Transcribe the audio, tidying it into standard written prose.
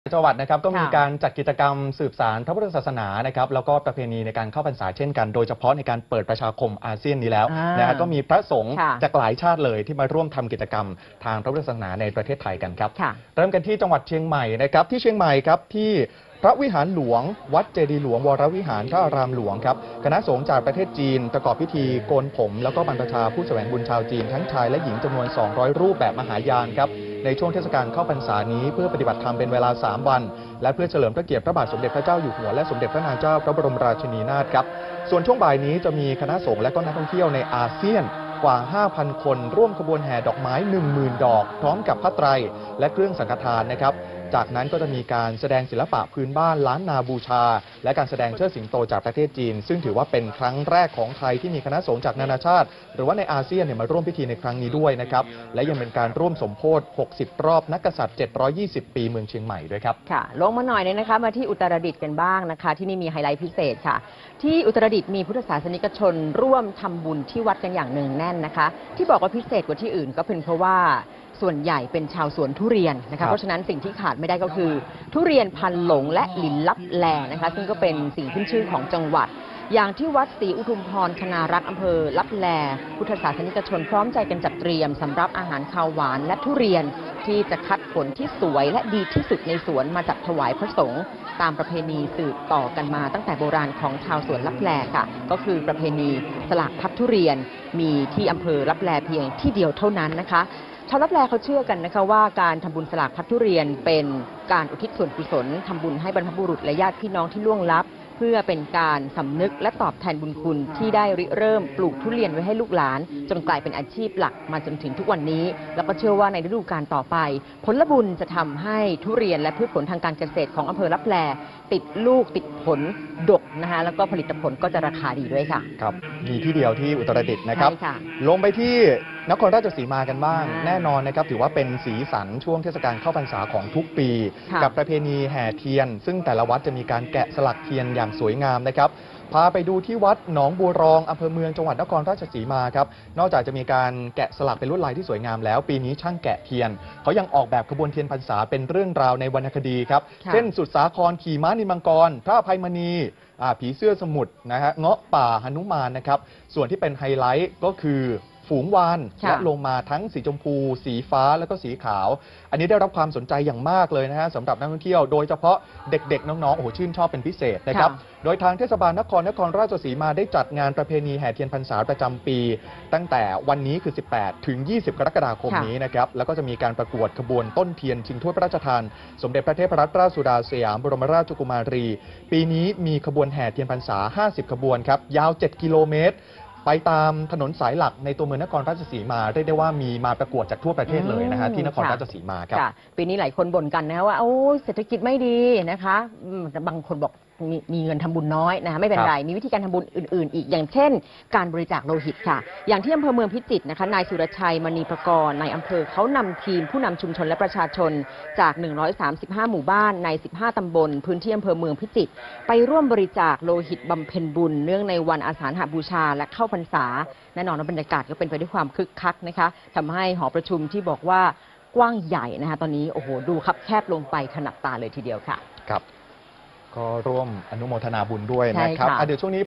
จังหวัดนะครับก็มีการจัดกิจกรรมสืบสานพระพุทธศาสนานะครับแล้วก็ประเพณีในการเข้าพรรษาเช่นกันโดยเฉพาะในการเปิดประชาคมอาเซียนนี้แล้วนะฮะก็มีพระสงฆ์จากหลายชาติเลยที่มาร่วมทำกิจกรรมทางพระพุทธศาสนาในประเทศไทยกันครับเริ่มกันที่จังหวัดเชียงใหม่นะครับที่เชียงใหม่ครับที่พระวิหารหลวงวัดเจดีย์หลวงวรวิหารพระอารามหลวงครับคณะสงฆ์จากประเทศจีนประกอบพิธีโกนผมแล้วก็บรรพชาผู้แสวงบุญชาวจีนทั้งชายและหญิงจำนวน200รูปแบบมหายานครับในช่วงเทศกาลเข้าพรรษานี้เพื่อปฏิบัติธรรมเป็นเวลา3วันและเพื่อเฉลิมพระเกียรติพระบาทสมเด็จพระเจ้าอยู่หัวและสมเด็จพระนางเจ้าพระบรมราชินีนาถครับส่วนช่วงบ่ายนี้จะมีคณะสงฆ์และก็นักท่องเที่ยวในอาเซียนกว่า 5,000 คนร่วมขบวนแห่ดอกไม้ 10,000 ดอกพร้อมกับผ้าไตรและเครื่องสังฆทานนะครับจากนั้นก็จะมีการแสดงศิลปะพื้นบ้านล้านนาบูชาและการแสดงเชิดสิงโตจากประเทศจีนซึ่งถือว่าเป็นครั้งแรกของไทยที่มีคณะสงฆ์จากนานาชาติหรือว่าในอาเซียนมาร่วมพิธีในครั้งนี้ด้วยนะครับและยังเป็นการร่วมสมโภช60 รอบนักกษัตริย์720 ปีเมืองเชียงใหม่ด้วยครับค่ะลงมาหน่อยเลยนะคะมาที่อุตรดิตถ์กันบ้างนะคะที่นี่มีไฮไลท์พิเศษค่ะที่อุตรดิตถ์มีพุทธศาสนิกชนร่วมทำบุญที่วัดกันอย่างเนืองแน่นนะคะที่บอกว่าพิเศษกว่าที่อื่นก็เป็นเพราะว่าส่วนใหญ่เป็นชาวสวนทุเรียนนะคะเพราะฉะนั้นสิ่งที่ขาดไม่ได้ก็คือทุเรียนพันหลงและหลินลับแลนะคะซึ่งก็เป็นสิ่งขึ้นชื่อของจังหวัดอย่างที่วัดศรีอุทุมพรคณารักษ์อำเภอลับแลพุทธศาสนิกชนพร้อมใจกันจัดเตรียมสำหรับอาหารคาวหวานและทุเรียนที่จะคัดผลที่สวยและดีที่สุดในสวนมาจัดถวายพระสงฆ์ตามประเพณีสืบต่อกันมาตั้งแต่โบราณของชาวสวนลับแลค่ะก็คือประเพณีสลากพัดทุเรียนมีที่อำเภอลับแลเพียงที่เดียวเท่านั้นนะคะชาวลับแลเขาเชื่อกันนะคะว่าการทำบุญสลากพัดทุเรียนเป็นการอุทิศส่วนกุศลทำบุญให้บรรพบุรุษและญาติพี่น้องที่ล่วงลับเพื่อเป็นการสำนึกและตอบแทนบุญคุณที่ได้ริเริ่มปลูกทุเรียนไว้ให้ลูกหลานจนกลายเป็นอาชีพหลักมาจนถึงทุกวันนี้แล้วก็เชื่อว่าในฤดูกาลต่อไปผลบุญจะทำให้ทุเรียนและพืชผลทางการเกษตรของอำเภอลับแลติดลูกติดผลดกนะคะแล้วก็ผลิตผลก็จะราคาดีด้วยค่ะครับมีที่เดียวที่อุตรดิตถ์นะครับลงไปที่นครราชสีมากันบ้างแน่นอนนะครับถือว่าเป็นสีสันช่วงเทศกาลเข้าพรรษาของทุกปีกับประเพณีแห่เทียนซึ่งแต่ละวัดจะมีการแกะสลักเทียนอย่างสวยงามนะครับพาไปดูที่วัดหนองบัวรองอำเภอเมืองจังหวัดนครราชสีมาครับนอกจากจะมีการแกะสลักเป็นลวดลายที่สวยงามแล้วปีนี้ช่างแกะเทียนเขายังออกแบบขบวนเทียนพรรษาเป็นเรื่องราวในวรรณคดีครับเช่นสุดสาครขี่ม้านิมมังกรพระอภัยมณีผีเสื้อสมุทรนะฮะเงาะป่าหนุมานนะครับส่วนที่เป็นไฮไลท์ก็คือฝูงวานและลงมาทั้งสีชมพูสีฟ้าแล้วก็สีขาวอันนี้ได้รับความสนใจอย่างมากเลยนะฮะสำหรับนักท่องเที่ยวโดยเฉพาะเด็กๆน้องๆโอ้โหชื่นชอบเป็นพิเศษนะครับโดยทางเทศบาลนครราชสีมาได้จัดงานประเพณีแห่เทียนพรรษาประจำปี ตั้งแต่วันนี้คือ18ถึง20กรกฎาคมนี้นะครับแล้วก็จะมีการประกวดขบวนต้นเทียนชิงถ้วยพระราชทานสมเด็จพระเทพรัตนราชสุดาสยามบรมราชกุมารีปีนี้มีขบวนแห่เทียนพรรษา50ขบวนครับยาว7 กิโลเมตรไปตามถนนสายหลักในตัวเมืองนครราชสีมาเรียกได้ว่ามีมาประกวดจากทั่วประเทศเลยนะฮะที่นครราชสีมาครับปีนี้หลายคนบ่นกันนะว่าโอ้เศรษฐกิจไม่ดีนะคะบางคนบอกมีเงินทำบุญน้อยนะคะไม่เป็นไรมีวิธีการทำบุญอื่นๆอีกอย่างเช่นการบริจาคโลหิตค่ะอย่างที่อำเภอเมืองพิจิตรนะคะนายสุรชัยมณีประกรณ์นายอำเภอเขานำทีมผู้นำชุมชนและประชาชนจาก135หมู่บ้านใน15ตำบลพื้นที่อำเภอเมืองพิจิตรไปร่วมบริจาคโลหิตบำเพ็ญบุญเนื่องในวันอาสาฬหบูชาและเข้าพรรษาแน่นอนว่าบรรยากาศก็เป็นไปด้วยความคึกคักนะคะทำให้หอประชุมที่บอกว่ากว้างใหญ่นะคะตอนนี้โอ้โหดูคับแคบลงไปขนับตาเลยทีเดียวค่ะครับก็ร่วมอนุโมทนาบุญด้วยนะครับเดี๋ยวช่วงนี้